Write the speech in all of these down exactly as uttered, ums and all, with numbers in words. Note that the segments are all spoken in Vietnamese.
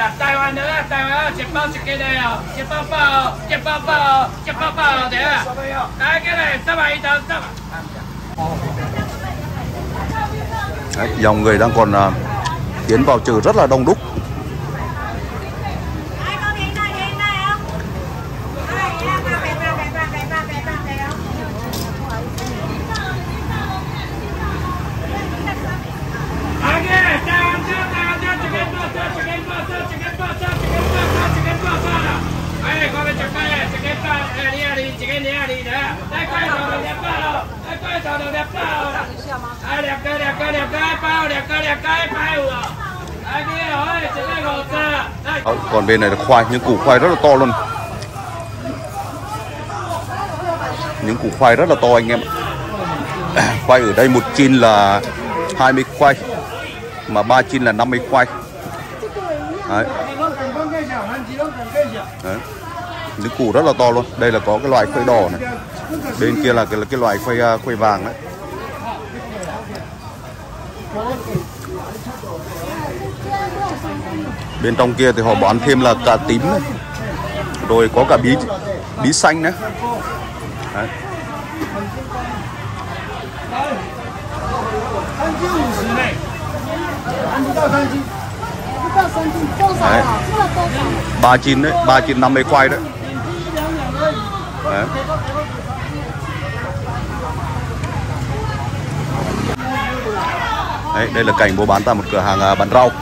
台湾的啊，台湾啊，一包一斤的哦，一包包哦，一包包哦，一包包哦，对啊。来，cái này sáu bảy đồng, sáu Đấy, dòng người đang còn uh, tiến vào chợ rất là đông đúc. Đó, còn bên này là khoai, những củ khoai rất là to luôn. Những củ khoai rất là to anh em. Khoai ở đây một chin là hai mươi khoai, mà ba chin là năm mươi khoai. Đấy. Đấy. Những củ rất là to luôn. Đây là có cái loại khoai đỏ này, bên kia là cái, là cái loại khoai khoai vàng đấy. Bên trong kia thì họ bán thêm là cà tím này, rồi có cả bí bí xanh nữa. Đấy. Đấy. Ba chín đấy, ba chín năm mươi khoai đấy. Đấy. Đấy, đây là cảnh mua bán tại một cửa hàng bán rau.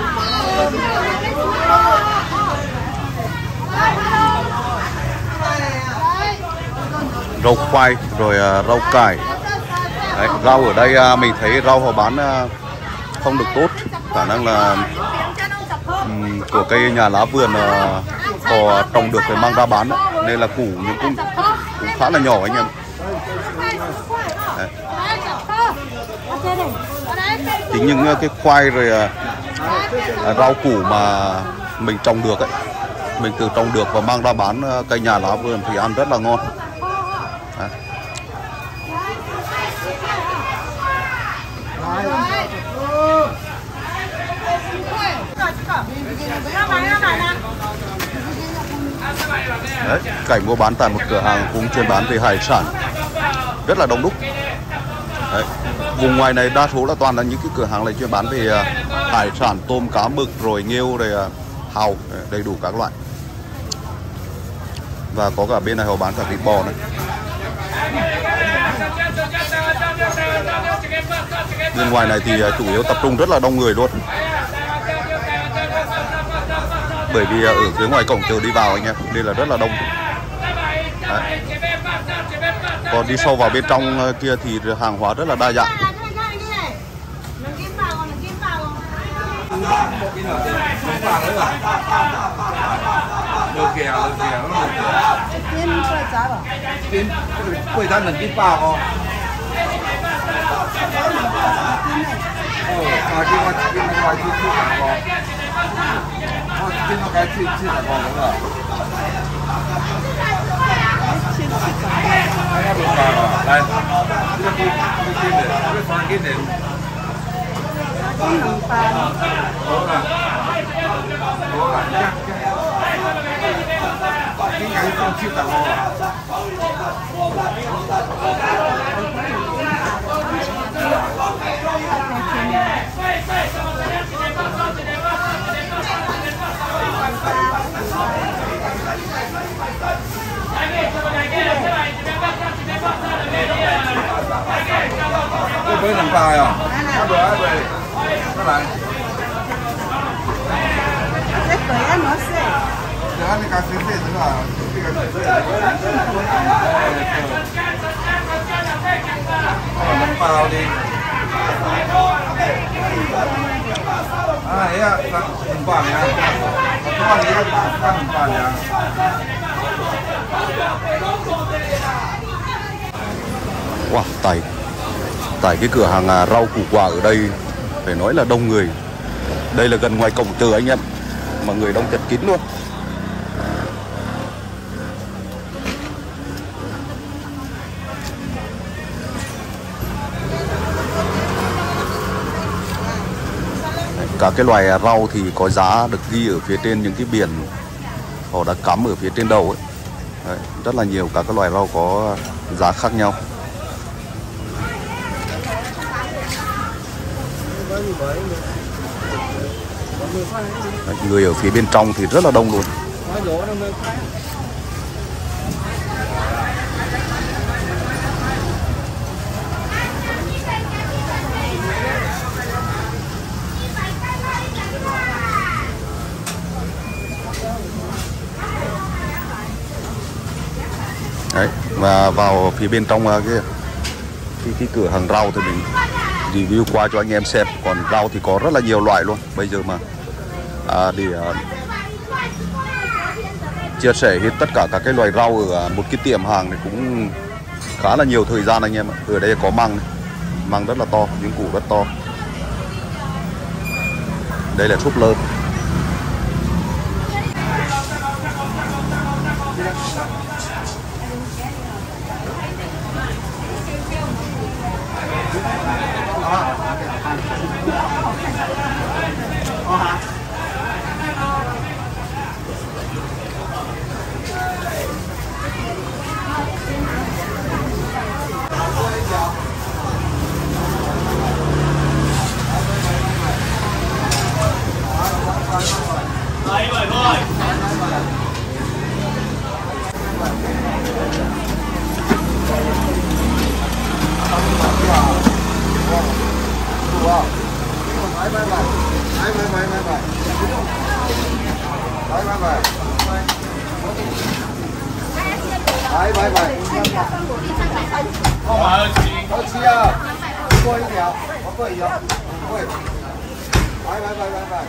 Rau khoai rồi uh, rau cải. Đấy, rau ở đây uh, mình thấy rau họ bán uh, không được tốt, khả năng là um, của cây nhà lá vườn uh, họ trồng được rồi mang ra bán đấy. Nên là củ những cũng, cũng khá là nhỏ anh em. Đấy. Chính những uh, cái khoai rồi uh, uh, rau củ mà mình trồng được ấy, mình tự trồng được và mang ra bán uh, cây nhà lá vườn thì ăn rất là ngon. Đấy. Đấy, cảnh mua bán tại một cửa hàng cũng chuyên bán về hải sản rất là đông đúc. Đấy, vùng ngoài này đa số là toàn là những cái cửa hàng này chuyên bán về uh, hải sản, tôm, cá, mực, rồi nghêu, rồi uh, hàu, đầy đủ các loại. Và có cả bên này họ bán cả thịt bò nữa. Bên ngoài này thì uh, chủ yếu tập trung rất là đông người luôn. Bởi vì ở phía ngoài cổng chợ đi vào anh em, đây là rất là đông. Đấy. Còn đi sâu vào bên trong kia thì hàng hóa rất là đa dạng. Đây, cái kim kim này, cái con kim này. Đó là, đó là chắc cái cái con chim tàu à. Cái bữa làm tài à? Cái bữa về, các bạn. Cái bữa ăn nó sẽ. Để ăn cái cà phê thế là cái cà phê. Làm bao đi. À, ấy à, làm bao nha. Các bạn đi ăn làm bao nha. Wow, tại tại cái cửa hàng rau củ quả ở đây phải nói là đông người. Đây là gần ngoài cổng chợ anh em, mà người đông chật kín luôn. Các cái loài rau thì có giá được ghi ở phía trên những cái biển họ đã cắm ở phía trên đầu ấy. Đấy, rất là nhiều các cái loài rau có giá khác nhau. Đấy, người ở phía bên trong thì rất là đông luôn. Đấy, và vào phía bên trong cái cái, cái cửa hàng rau thì mình review qua cho anh em xem. Còn rau thì có rất là nhiều loại luôn. Bây giờ mà à, để à, chia sẻ hết tất cả các cái loài rau ở một cái tiệm hàng này cũng khá là nhiều thời gian anh em ạ. Ở đây có măng này. Măng rất là to, những củ rất to. Đây là súp lơ. Đấy vậy thôi. Bye bye bye. Không mà ơi chị. Có chi à? Qua一条，我过一条，过。Bye bye bye bye bye.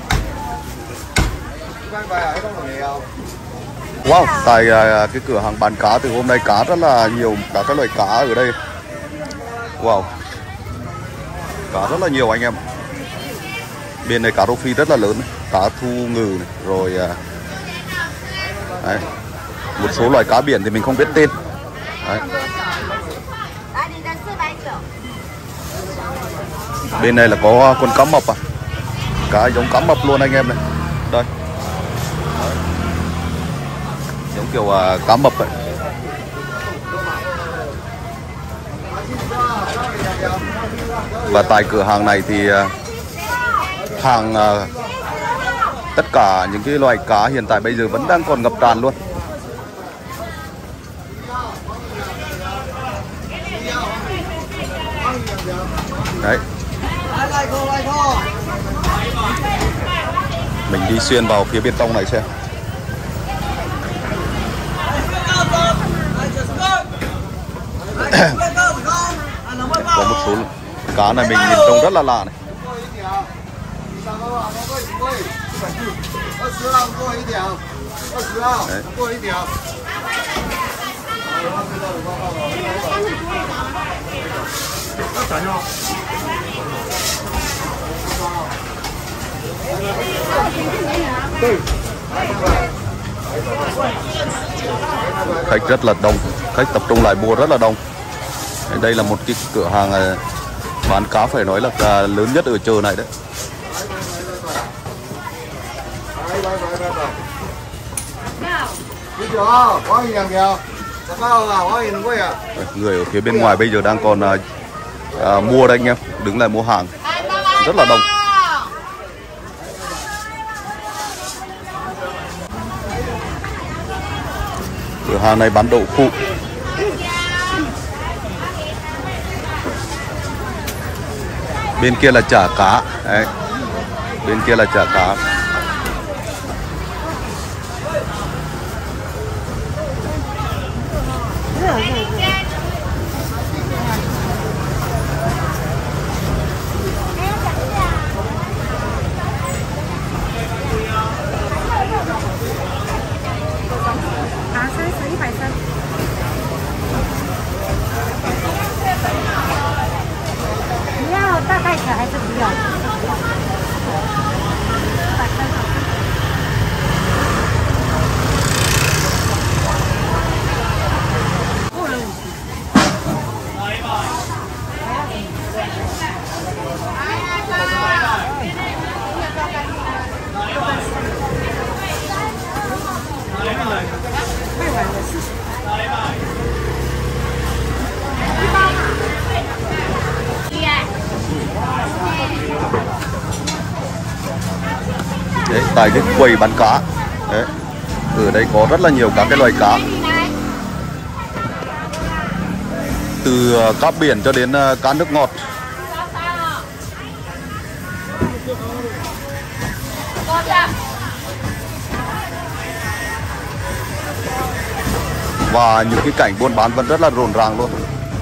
Bye bye à, cái con này không? Wow, tại uh, cái cửa hàng bán cá thì hôm nay cá rất là nhiều, cả các loại cá ở đây. Wow, cá rất là nhiều anh em. Bên này cá rô phi rất là lớn, cá thu ngừ này, rồi uh, đấy. Một số loài cá biển thì mình không biết tên. Đấy. Bên này là có con cá mập à, cá giống cá mập luôn anh em này. Đây. Đấy. Giống kiểu uh, cá mập vậy. Và tại cửa hàng này thì uh, hàng uh, tất cả những cái loài cá hiện tại bây giờ vẫn đang còn ngập tràn luôn. Đấy. Mình đi xuyên vào phía bên trong này xem. Có một số cá này mình nhìn trông rất là lạ này. Đấy. Khách rất là đông, khách tập trung lại mua rất là đông. Đây là một cái cửa hàng bán cá phải nói là lớn nhất ở chợ này đấy. Người ở phía bên ngoài bây giờ đang còn à, à, mua đây anh em, đứng lại mua hàng rất là đông. Cửa hàng này bán đậu phụ. Bên kia là chả cá. Đấy. Bên kia là chả cá. Đấy, tại cái quầy bán cá. Đấy. Ở đây có rất là nhiều các cái loài cá, từ cá biển cho đến cá nước ngọt. Và những cái cảnh buôn bán vẫn rất là rộn ràng luôn.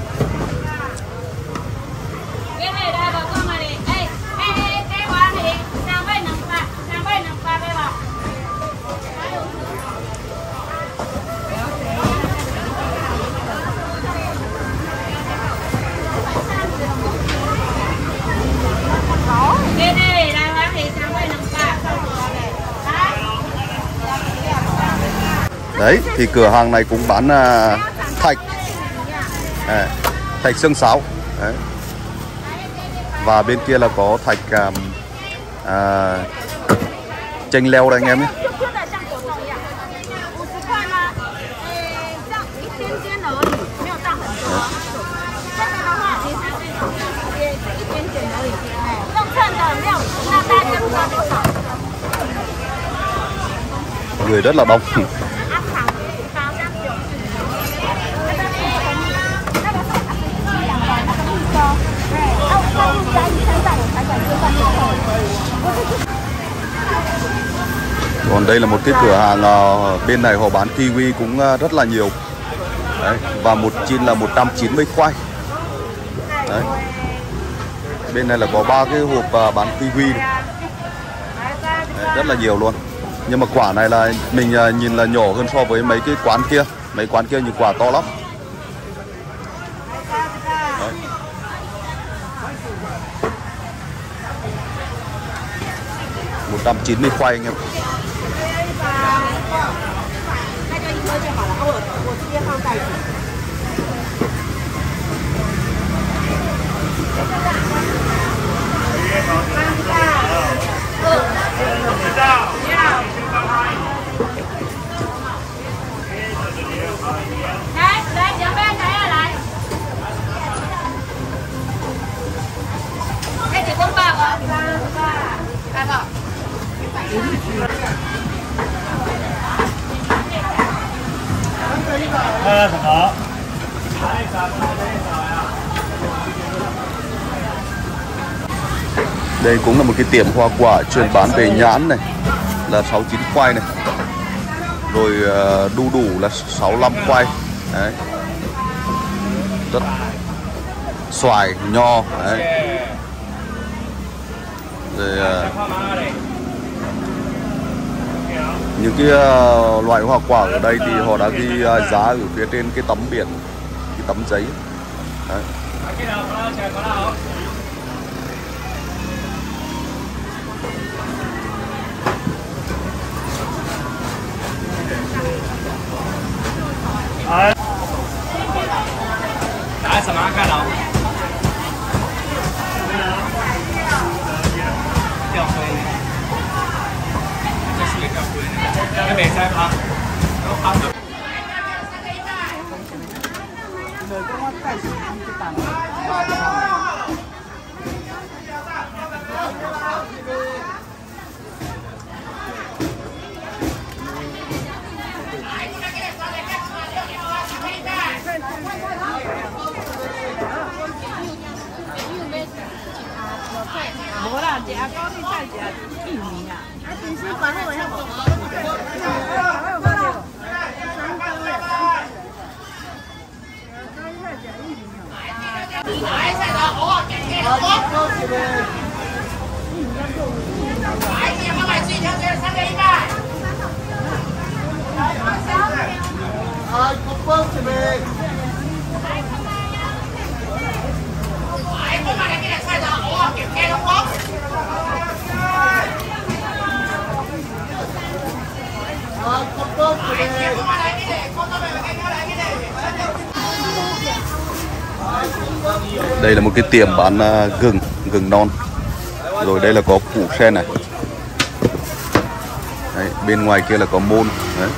Đấy, thì cửa hàng này cũng bán uh, thạch à, thạch xương sáo. Đấy. Và bên kia là có thạch uh, uh, chanh leo đây anh em nhé. Người rất là đông. Còn đây là một cái cửa hàng uh, bên này họ bán kiwi cũng uh, rất là nhiều. Đấy, và một chin là một trăm chín mươi khoai. Đấy. Bên này là có ba cái hộp uh, bán kiwi. Đấy, rất là nhiều luôn. Nhưng mà quả này là mình uh, nhìn là nhỏ hơn so với mấy cái quán kia. Mấy quán kia như quả to lắm. Đấy. một trăm chín mươi khoai anh em. Đây cũng là một cái tiệm hoa quả chuyên bán về nhãn này, là sáu mươi chín khoai này. Rồi uh, đu đủ là sáu mươi lăm khoai. Đấy. Rất xoài, nho. Đấy. Rồi uh, những cái uh, loại hoa quả ở đây thì họ đã ghi uh, giá ở phía trên cái tấm biển, cái tấm giấy. Đấy. Tại sao mà cái đâu? Cái bề xem hả? 冇啦，食啊，高丽菜食薏米啊，啊，平时管我遐无。 Đây là một cái tiệm bán uh, gừng, gừng non. Rồi đây là có củ sen này. Đấy, bên ngoài kia là có môn. Đấy.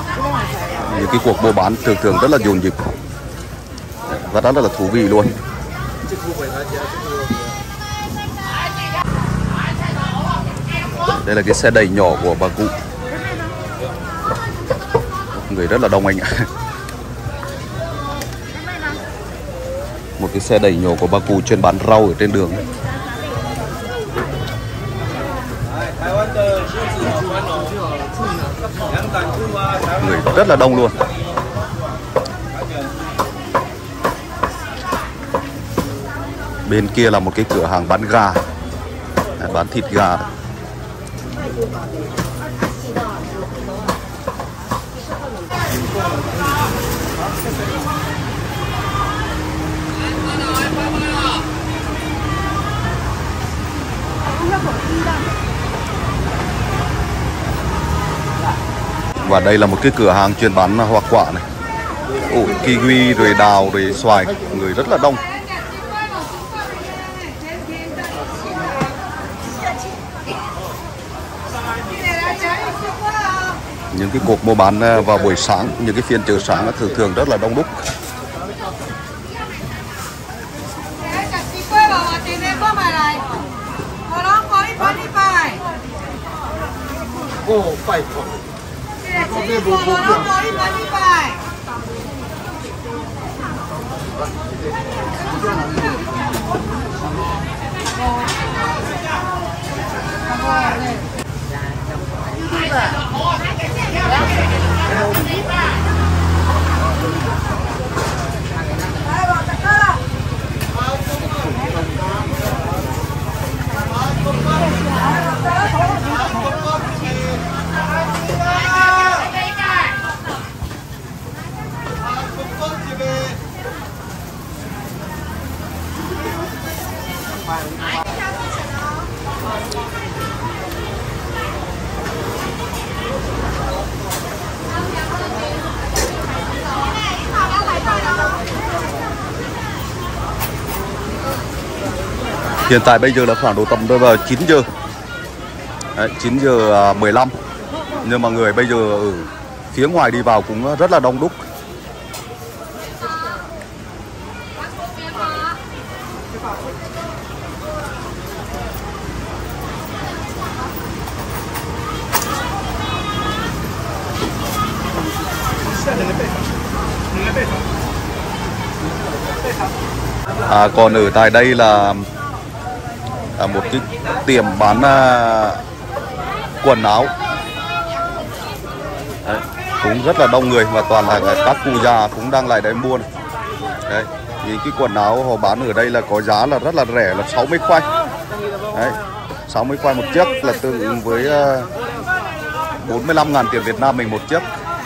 Những cái cuộc mua bán thường thường rất là nhộn nhịp và rất là thú vị luôn. Đây là cái xe đẩy nhỏ của bà cụ. Người rất là đông anh ạ. Một cái xe đẩy nhỏ của bà cụ chuyên bán rau ở trên đường. Người rất là đông luôn. Bên kia là một cái cửa hàng bán gà, bán thịt gà. Và đây là một cái cửa hàng chuyên bán hoa quả này, ổi, kiwi, rồi đào, rồi xoài. Người rất là đông. Những cái cuộc mua bán vào buổi sáng, những cái phiên chợ sáng thường thường rất là đông đúc. Hiện tại bây giờ là khoảng độ tầm rơi vào chín giờ. Đấy, chín giờ mười lăm. Nhưng mà người bây giờ ở phía ngoài đi vào cũng rất là đông đúc. À, còn ở tại đây là à, một cái tiệm bán à, quần áo. Đấy, cũng rất là đông người và toàn là các cụ già cũng đang lại đây mua này. Đấy, thì cái quần áo họ bán ở đây là có giá là rất là rẻ, là sáu mươi khoai. Đấy, sáu mươi khoai một chiếc là tương ứng với uh, bốn mươi lăm ngàn tiền Việt Nam mình một chiếc.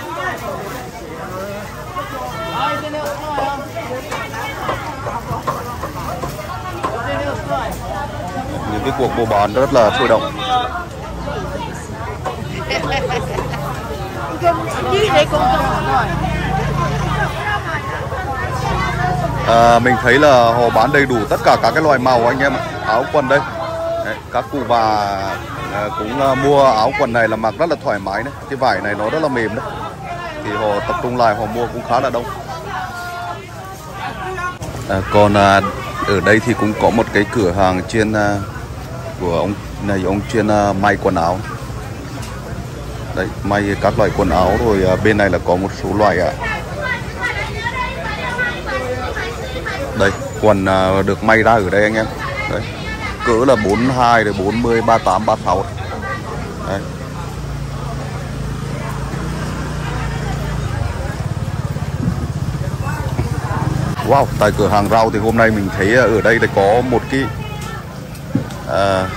Những cái cuộc mua bán rất là sôi động. À, mình thấy là họ bán đầy đủ tất cả các cái loại màu anh em ạ. Áo quần đây. Đấy, các cụ bà à, cũng à, mua áo quần này là mặc rất là thoải mái đấy. Cái vải này nó rất là mềm đấy. Thì họ tập trung lại họ mua cũng khá là đông. À, còn à, ở đây thì cũng có một cái cửa hàng chuyên à, của ông này, ông chuyên à, may quần áo. Đấy, may các loại quần áo. Rồi à, bên này là có một số loại à. Đây, quần à, được may ra ở đây anh em. Đấy, cỡ là bốn mươi hai, rồi bốn mươi, ba mươi tám, ba mươi sáu. Đấy. Wow, tại cửa hàng rau thì hôm nay mình thấy ở đây thì có một cái à,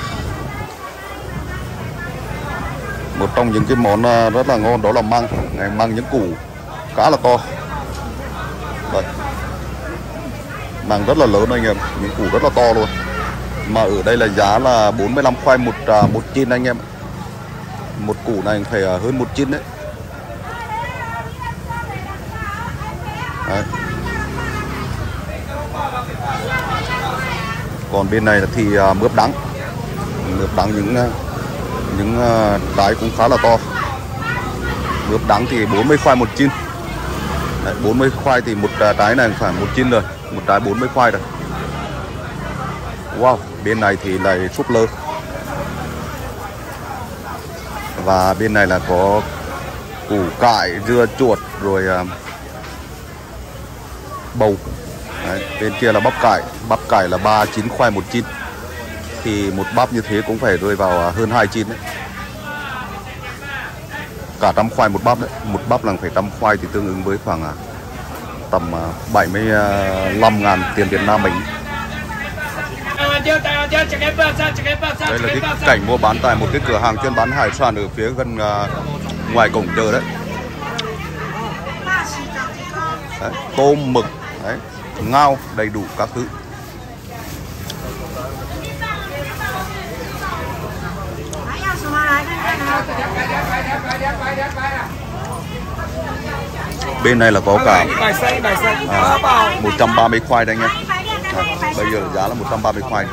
một trong những cái món rất là ngon, đó là măng. Này, măng những củ khá là to. Đây, măng rất là lớn anh em, những củ rất là to luôn. Mà ở đây là giá là bốn mươi lăm khoai một một chín anh em. Một củ này phải hơn một chín đấy. Đấy. Còn bên này thì mướp đắng, mướp đắng những những trái cũng khá là to. Mướp đắng thì bốn mươi khoai một chin. Đấy, bốn mươi khoai thì một trái này phải một chin rồi, một trái bốn mươi khoai rồi. Wow, bên này thì là súp lơ. Và bên này là có củ cải, dưa chuột rồi uh, bầu. Đấy, bên kia là bắp cải, bắp cải là ba mươi chín khoai một chin. Thì một bắp như thế cũng phải rơi vào hơn hai chin đấy. Cả trăm khoai một bắp đấy, một bắp là phải trăm khoai thì tương ứng với khoảng uh, tầm uh, bảy mươi lăm ngàn tiền Việt Nam mình. Đây là cái cảnh mua bán tại một cái cửa hàng chuyên bán hải sản ở phía gần uh, ngoài cổng chợ đấy. Đấy, tôm, mực, đấy, ngao đầy đủ các thứ. Bên này là có cả à, một trăm ba mươi khoai đây anh em. À, bây giờ giá là một trăm ba mươi khoai.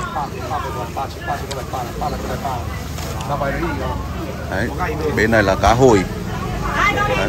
Đấy, bên này là cá hồi. Đấy.